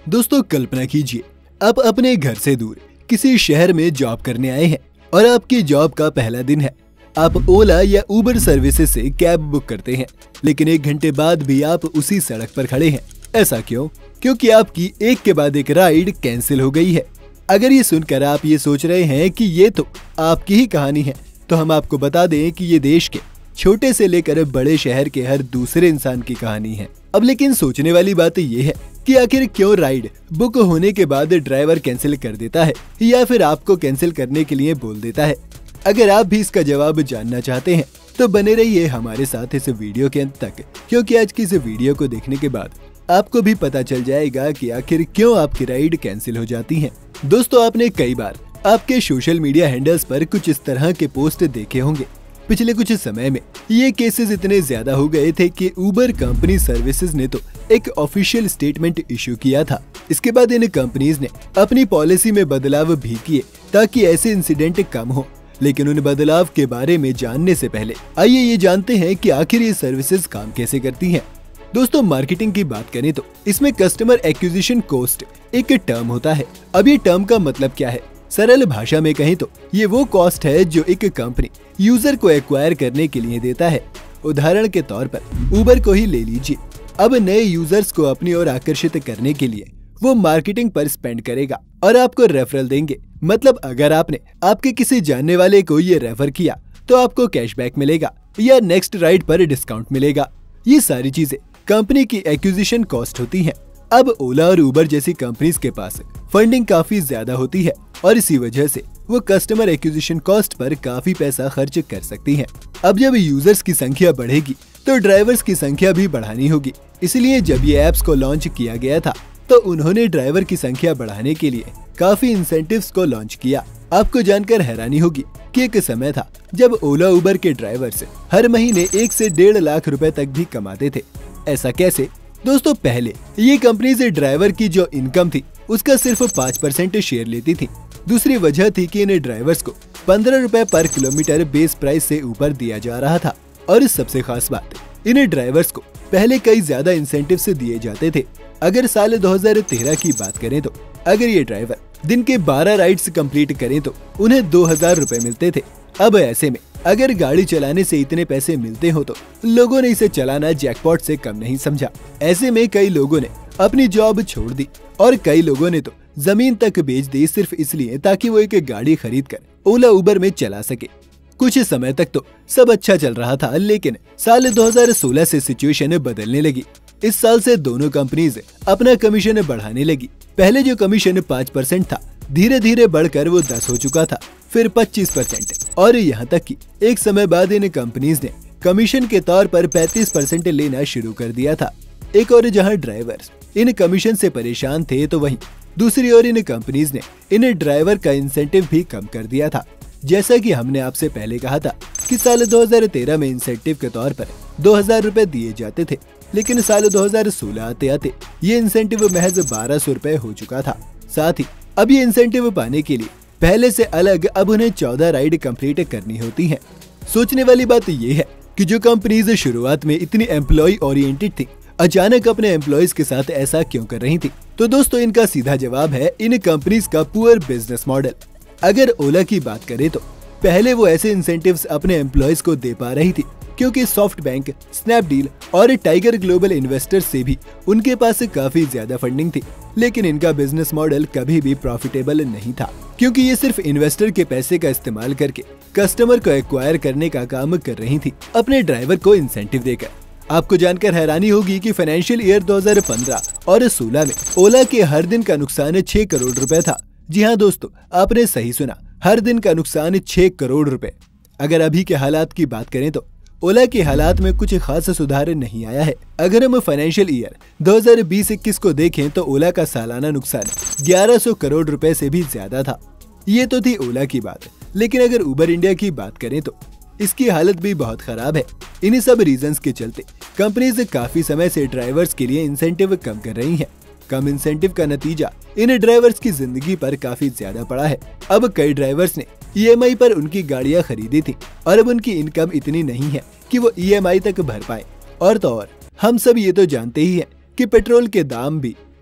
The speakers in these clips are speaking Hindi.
दोस्तों कल्पना कीजिए, आप अपने घर से दूर किसी शहर में जॉब करने आए हैं और आपकी जॉब का पहला दिन है। आप ओला या उबर सर्विसेज से कैब बुक करते हैं, लेकिन 1 घंटे बाद भी आप उसी सड़क पर खड़े हैं। ऐसा क्यों? क्योंकि आपकी एक के बाद एक राइड कैंसिल हो गई है। अगर ये सुनकर आप ये सोच रहे हैं कि ये तो आपकी ही कहानी है, तो हम आपको बता दें कि ये देश के छोटे से लेकर बड़े शहर के हर दूसरे इंसान की कहानी है। अब लेकिन सोचने वाली बात ये है कि आखिर क्यों राइड बुक होने के बाद ड्राइवर कैंसिल कर देता है या फिर आपको कैंसिल करने के लिए बोल देता है। अगर आप भी इसका जवाब जानना चाहते हैं तो बने रहिए हमारे साथ इस वीडियो के अंत तक, क्योंकि आज की इस वीडियो को देखने के बाद आपको भी पता चल जाएगा कि आखिर क्यों आपकी राइड कैंसिल हो जाती है। दोस्तों, आपने कई बार आपके सोशल मीडिया हैंडल्स पर कुछ इस तरह के पोस्ट देखे होंगे। पिछले कुछ समय में ये केसेस इतने ज्यादा हो गए थे कि उबर कंपनी सर्विसेज ने तो एक ऑफिशियल स्टेटमेंट इशू किया था। इसके बाद इन कंपनीज ने अपनी पॉलिसी में बदलाव भी किए ताकि ऐसे इंसिडेंट कम हो। लेकिन उन बदलाव के बारे में जानने से पहले आइए ये जानते हैं कि आखिर ये सर्विसेज काम कैसे करती हैं। दोस्तों, मार्केटिंग की बात करें तो इसमें कस्टमर एक्विजिशन कॉस्ट एक टर्म होता है। अब ये टर्म का मतलब क्या है? सरल भाषा में कहें तो ये वो कॉस्ट है जो एक कंपनी यूजर को एक्वायर करने के लिए देता है। उदाहरण के तौर पर उबर को ही ले लीजिए। अब नए यूजर्स को अपनी ओर आकर्षित करने के लिए वो मार्केटिंग पर स्पेंड करेगा और आपको रेफरल देंगे। मतलब अगर आपने आपके किसी जानने वाले को ये रेफर किया तो आपको कैशबैक मिलेगा या नेक्स्ट राइड पर डिस्काउंट मिलेगा। ये सारी चीजें कंपनी की एक्विजिशन कॉस्ट होती है। अब ओला और उबर जैसी कंपनीज के पास फंडिंग काफी ज्यादा होती है और इसी वजह से वो कस्टमर एक्विजिशन कॉस्ट पर काफी पैसा खर्च कर सकती हैं। अब जब यूजर्स की संख्या बढ़ेगी तो ड्राइवर्स की संख्या भी बढ़ानी होगी। इसलिए जब ये ऐप्स को लॉन्च किया गया था तो उन्होंने ड्राइवर की संख्या बढ़ाने के लिए काफी इंसेंटिव्स को लॉन्च किया। आपको जानकर हैरानी होगी कि एक समय था जब ओला उबर के ड्राइवर्स हर महीने 1 से 1.5 लाख रुपए तक भी कमाते थे। ऐसा कैसे? दोस्तों, पहले ये कंपनीज ड्राइवर की जो इनकम थी उसका सिर्फ 5% शेयर लेती थी। दूसरी वजह थी कि इन ड्राइवर्स को 15 रुपए पर किलोमीटर बेस प्राइस से ऊपर दिया जा रहा था। और सबसे खास बात, इन ड्राइवर्स को पहले कई ज्यादा इंसेंटिव से दिए जाते थे। अगर साल 2013 की बात करें तो अगर ये ड्राइवर दिन के 12 राइड्स कंप्लीट करें तो उन्हें 2000 रुपए मिलते थे। अब ऐसे में अगर गाड़ी चलाने से इतने पैसे मिलते हो तो लोगों ने इसे चलाना जैकपॉट से कम नहीं समझा। ऐसे में कई लोगों ने अपनी जॉब छोड़ दी और कई लोगों ने तो जमीन तक बेच दी सिर्फ इसलिए ताकि वो एक गाड़ी खरीद कर ओला उबर में चला सके। कुछ समय तक तो सब अच्छा चल रहा था, लेकिन साल 2016 से सिचुएशन बदलने लगी। इस साल से दोनों कंपनीज अपना कमीशन बढ़ाने लगी। पहले जो कमीशन 5% था, धीरे धीरे बढ़कर वो 10 हो चुका था, फिर 25% और यहाँ तक कि एक समय बाद इन कंपनीज ने कमीशन के तौर पर 35% लेना शुरू कर दिया था। एक और जहाँ ड्राइवर्स इन कमीशन से परेशान थे तो वहीं दूसरी ओर इन कंपनीज ने इन ड्राइवर का इंसेंटिव भी कम कर दिया था। जैसा कि हमने आपसे पहले कहा था कि साल 2013 में इंसेंटिव के तौर पर 2000 रुपए दिए जाते थे, लेकिन साल 2016 आते आते ये इंसेंटिव महज 1200 रुपए हो चुका था। साथ ही अब ये इंसेंटिव पाने के लिए पहले से अलग अब उन्हें 14 राइड कंप्लीट करनी होती है। सोचने वाली बात ये है कि जो कंपनीज शुरुआत में इतनी एम्प्लॉय ओरिएंटेड थी, अचानक अपने एम्प्लॉयज के साथ ऐसा क्यों कर रही थी? तो दोस्तों, इनका सीधा जवाब है इन कंपनीज का पुअर बिजनेस मॉडल। अगर ओला की बात करें तो पहले वो ऐसे इंसेंटिव्स अपने एम्प्लॉयज को दे पा रही थी क्योंकि सॉफ्ट बैंक, स्नैपडील और टाइगर ग्लोबल इन्वेस्टर्स से भी उनके पास काफी ज्यादा फंडिंग थी। लेकिन इनका बिजनेस मॉडल कभी भी प्रॉफिटेबल नहीं था, क्योंकि ये सिर्फ इन्वेस्टर के पैसे का इस्तेमाल करके कस्टमर को एक्वायर करने का काम कर रही थी, अपने ड्राइवर को इंसेंटिव देकर। आपको जानकर हैरानी होगी कि फाइनेंशियल ईयर 2015 और 16 में ओला के हर दिन का नुकसान 6 करोड़ रुपए था। जी हाँ दोस्तों, आपने सही सुना, हर दिन का नुकसान 6 करोड़ रुपए। अगर अभी के हालात की बात करें तो ओला के हालात में कुछ खास सुधार नहीं आया है। अगर हम फाइनेंशियल ईयर 2020-21 को देखें तो ओला का सालाना नुकसान 1100 करोड़ रुपए से भी ज्यादा था। ये तो थी ओला की बात, लेकिन अगर उबर इंडिया की बात करें तो इसकी हालत भी बहुत खराब है। इन्हीं सब रीजंस के चलते कंपनीज काफी समय से ड्राइवर्स के लिए इंसेंटिव कम कर रही हैं। कम इंसेंटिव का नतीजा इन ड्राइवर्स की जिंदगी पर काफी ज्यादा पड़ा है। अब कई ड्राइवर्स ने ईएमआई पर उनकी गाड़ियां खरीदी थी और अब उनकी इनकम इतनी नहीं है कि वो ईएमआई तक भर पाए। और तो और हम सब ये तो जानते ही हैं कि पेट्रोल के दाम भी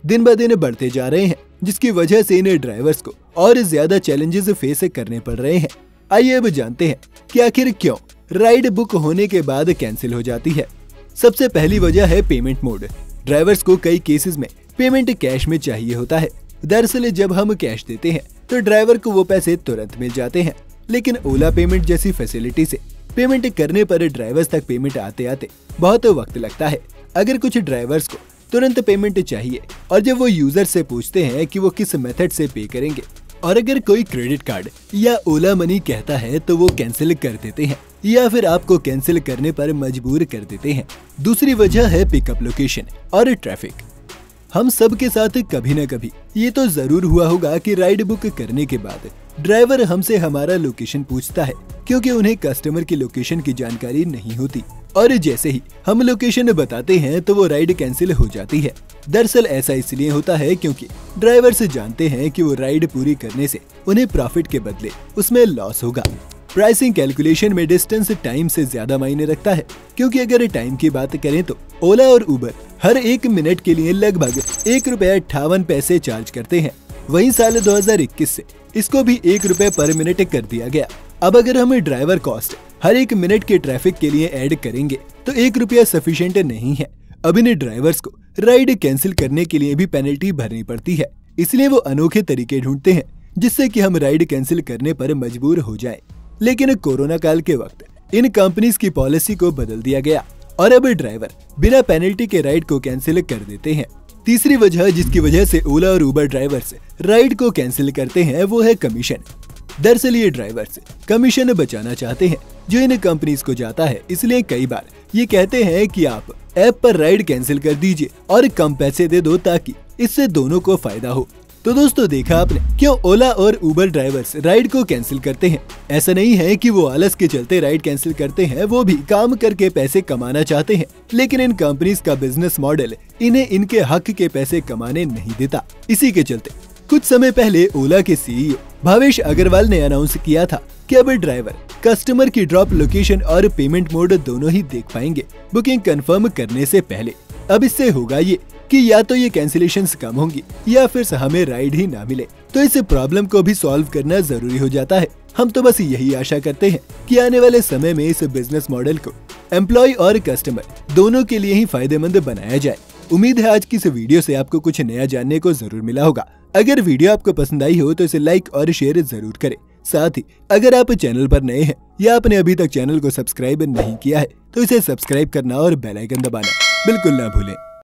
दिन ब दिन बढ़ते जा रहे हैं, जिसकी वजह से इन ड्राइवर्स को और ज्यादा चैलेंजेस फेस करने पड़ रहे हैं। आइए अब जानते हैं कि आखिर क्यों राइड बुक होने के बाद कैंसिल हो जाती है। सबसे पहली वजह है पेमेंट मोड। ड्राइवर्स को कई केसेस में पेमेंट कैश में चाहिए होता है। दरअसल जब हम कैश देते हैं तो ड्राइवर को वो पैसे तुरंत मिल जाते हैं, लेकिन ओला पेमेंट जैसी फैसिलिटी से पेमेंट करने पर ड्राइवर्स तक पेमेंट आते आते बहुत वक्त लगता है। अगर कुछ ड्राइवर्स को तुरंत पेमेंट चाहिए और जब वो यूजर से पूछते हैं कि वो किस मेथड से पे करेंगे और अगर कोई क्रेडिट कार्ड या ओला मनी कहता है तो वो कैंसिल कर देते हैं या फिर आपको कैंसिल करने पर मजबूर कर देते हैं। दूसरी वजह है पिकअप लोकेशन और ट्रैफिक। हम सब के साथ कभी न कभी ये तो जरूर हुआ होगा कि राइड बुक करने के बाद ड्राइवर हमसे हमारा लोकेशन पूछता है, क्योंकि उन्हें कस्टमर की लोकेशन की जानकारी नहीं होती और जैसे ही हम लोकेशन बताते हैं तो वो राइड कैंसिल हो जाती है। दरअसल ऐसा इसलिए होता है क्योंकि ड्राइवर्स जानते हैं कि वो राइड पूरी करने से उन्हें प्रॉफिट के बदले उसमें लॉस होगा। प्राइसिंग कैलकुलेशन में डिस्टेंस टाइम से ज्यादा मायने रखता है, क्योंकि अगर टाइम की बात करें तो ओला और उबर हर 1 मिनट के लिए लगभग ₹1.58 चार्ज करते हैं। वहीं साल 2021 से इसको भी ₹1 पर मिनट कर दिया गया। अब अगर हम ड्राइवर कॉस्ट हर 1 मिनट के ट्रैफिक के लिए ऐड करेंगे तो ₹1 सफिशिएंट नहीं है। अब इन ड्राइवर्स को राइड कैंसिल करने के लिए भी पेनल्टी भरनी पड़ती है, इसलिए वो अनोखे तरीके ढूंढते हैं जिससे कि हम राइड कैंसिल करने पर मजबूर हो जाएं। लेकिन कोरोना काल के वक्त इन कंपनीज की पॉलिसी को बदल दिया गया और अब ड्राइवर बिना पेनल्टी के राइड को कैंसिल कर देते हैं। तीसरी वजह जिसकी वजह से ओला और उबर ड्राइवर्स राइड को कैंसिल करते हैं वो है कमीशन। दरअसल ये ड्राइवर्स कमीशन बचाना चाहते हैं जो इन कंपनीज को जाता है, इसलिए कई बार ये कहते हैं कि आप ऐप पर राइड कैंसिल कर दीजिए और कम पैसे दे दो ताकि इससे दोनों को फायदा हो। तो दोस्तों देखा आपने क्यों ओला और उबर ड्राइवर्स राइड को कैंसिल करते हैं। ऐसा नहीं है कि वो आलस के चलते राइड कैंसिल करते हैं, वो भी काम करके पैसे कमाना चाहते हैं, लेकिन इन कंपनीज का बिजनेस मॉडल इन्हें इनके हक के पैसे कमाने नहीं देता। इसी के चलते कुछ समय पहले ओला के सीईओ भावेश अग्रवाल ने अनाउंस किया था कि अब ड्राइवर कस्टमर की ड्रॉप लोकेशन और पेमेंट मोड दोनों ही देख पाएंगे बुकिंग कंफर्म करने से पहले। अब इससे होगा ये कि या तो ये कैंसिलेशंस कम होंगी या फिर हमें राइड ही ना मिले, तो इस प्रॉब्लम को भी सॉल्व करना जरूरी हो जाता है। हम तो बस यही आशा करते हैं कि आने वाले समय में इस बिजनेस मॉडल को एम्प्लॉय और कस्टमर दोनों के लिए ही फायदेमंद बनाया जाए। उम्मीद है आज की इस वीडियो से आपको कुछ नया जानने को जरूर मिला होगा। अगर वीडियो आपको पसंद आई हो तो इसे लाइक और शेयर जरूर करें। साथ ही अगर आप चैनल पर नए हैं या आपने अभी तक चैनल को सब्सक्राइब नहीं किया है तो इसे सब्सक्राइब करना और बेल आइकन दबाना बिल्कुल ना भूलें।